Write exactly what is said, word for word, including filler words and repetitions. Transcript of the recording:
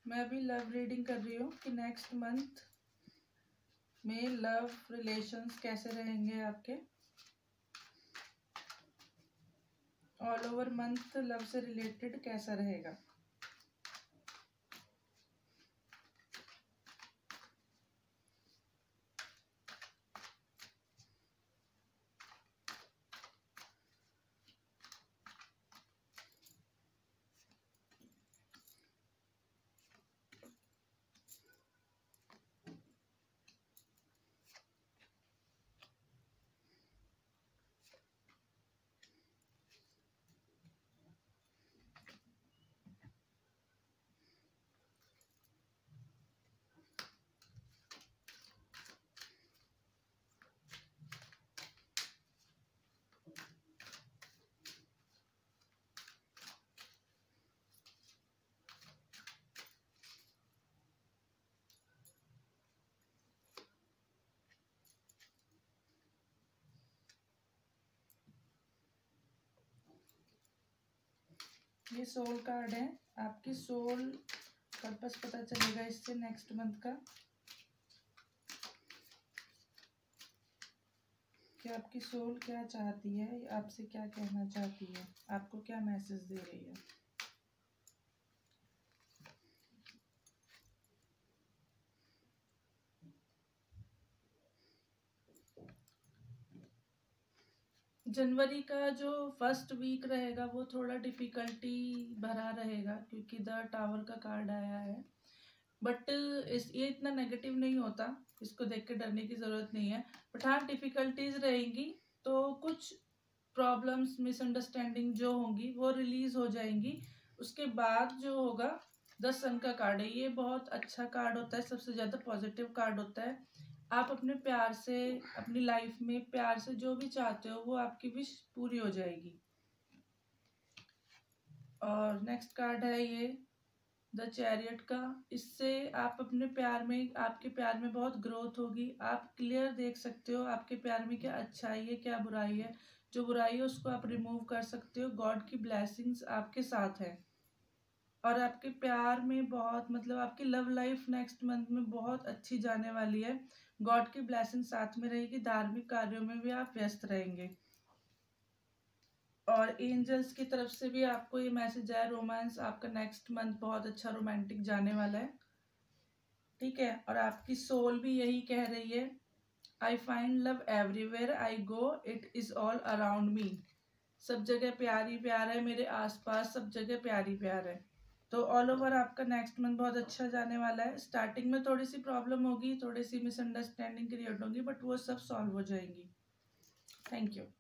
मैं अभी love reading कर रही हूँ कि नेक्स्ट मंथ में लव रिलेशंस कैसे रहेंगे आपके। ऑल ओवर मंथ लव से रिलेटेड कैसा रहेगा। ये सोल कार्ड है, आपकी सोल पर्पस पता चलेगा इससे नेक्स्ट मंथ का कि आपकी सोल क्या चाहती है, आपसे क्या कहना चाहती है, आपको क्या मैसेज दे रही है। जनवरी का जो फर्स्ट वीक रहेगा वो थोड़ा डिफ़िकल्टी भरा रहेगा क्योंकि द टावर का कार्ड आया है, बट इस ये इतना नेगेटिव नहीं होता, इसको देख के डरने की ज़रूरत नहीं है। बट हाँ डिफ़िकल्टीज रहेंगी, तो कुछ प्रॉब्लम्स मिसअंडरस्टैंडिंग जो होंगी वो रिलीज़ हो जाएंगी। उसके बाद जो होगा द सन का कार्ड है, ये बहुत अच्छा कार्ड होता है, सबसे ज़्यादा पॉजिटिव कार्ड होता है। आप अपने प्यार से, अपनी लाइफ में प्यार से जो भी चाहते हो वो आपकी विश पूरी हो जाएगी। और नेक्स्ट कार्ड है ये द चैरियट का, इससे आप अपने प्यार में, आपके प्यार में बहुत ग्रोथ होगी। आप क्लियर देख सकते हो आपके प्यार में क्या अच्छाई है क्या बुराई है, जो बुराई है उसको आप रिमूव कर सकते हो। गॉड की ब्लेसिंग्स आपके साथ है और आपके प्यार में बहुत, मतलब आपकी लव लाइफ नेक्स्ट मंथ में बहुत अच्छी जाने वाली है। गॉड की ब्लेसिंग साथ में रहेगी, धार्मिक कार्यों में भी आप व्यस्त रहेंगे। और एंजल्स की तरफ से भी आपको ये मैसेज है, रोमांस आपका नेक्स्ट मंथ बहुत अच्छा रोमांटिक जाने वाला है, ठीक है। और आपकी सोल भी यही कह रही है, I find love everywhere I go, it is all around me. सब जगह प्यार ही प्यार है, मेरे आसपास सब जगह प्यार ही प्यार है। तो ऑल ओवर आपका नेक्स्ट मंथ बहुत अच्छा जाने वाला है। स्टार्टिंग में थोड़ी सी प्रॉब्लम होगी, थोड़ी सी मिसअंडरस्टैंडिंग क्रिएट होगी, बट वो सब सॉल्व हो जाएंगी। Thank you.